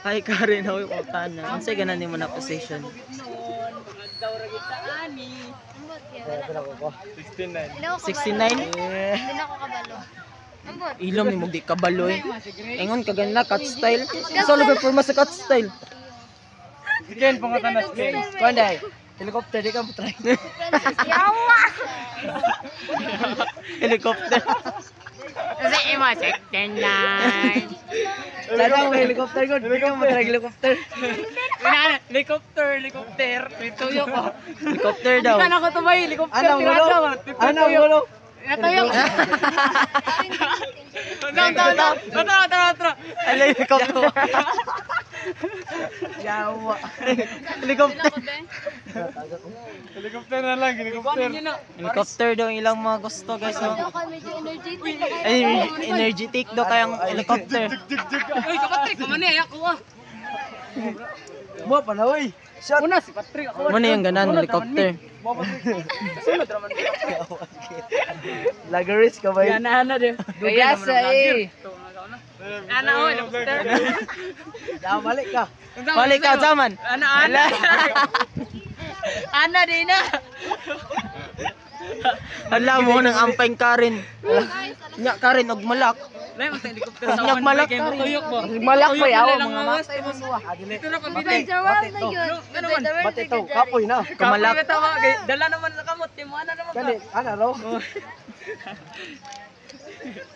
Hi Karen, how ko tanan. Unsay ganan nimo na position? Noon, magdaw ra kita ani. Ambot kaya wala. 69. Hindi na ako kabalo. Ambot. Ilom ni mo di kabaloy. Ingon ka ganla cut style. Sa lugar porma sa cut style. Again, pangatanas game. Kuanday. Helicopter di ka mo try. Yawa. Helicopter. Kasi ima check 10 Sadang may helicopter ko. Di ka mo try helicopter. Helicopter. Tuyo ko. Helicopter daw. Kana ko to ba helicopter? Anong gulo? Anong gulo? Natuyok. Tara. Alay helicopter. Yawa. Helicopter. Helicopter na lang, helicopter. Helicopter daw ang ilang mga gusto guys. Oh. Ako medyo energetic. Ay, energetic daw kayang helicopter. Uy, kapatid, kumani, ako ah. Mo pa na oy. Shot. Una si Patrick, ako. Mo na yung ganan helicopter. Sunod naman. Lagaris ka ba? Ana din. Kaya sa eh. Ana oh, helicopter. Balik ka. Balik ka zaman. Ana. Ana din na. Hala mo nang ampeng Karen. Nya Karen og malak. Lai mo helicopter Nya malak kay Karen. tuyok mo. Malak pa yaw Lang mga mawas. matay mo suwa. Adili. Ito na pag By the world na yun. By the world. Bate to, kapoy na. Kamalak. Kamalak. Dala naman sa kamot, mo ana naman. Kani, ana raw.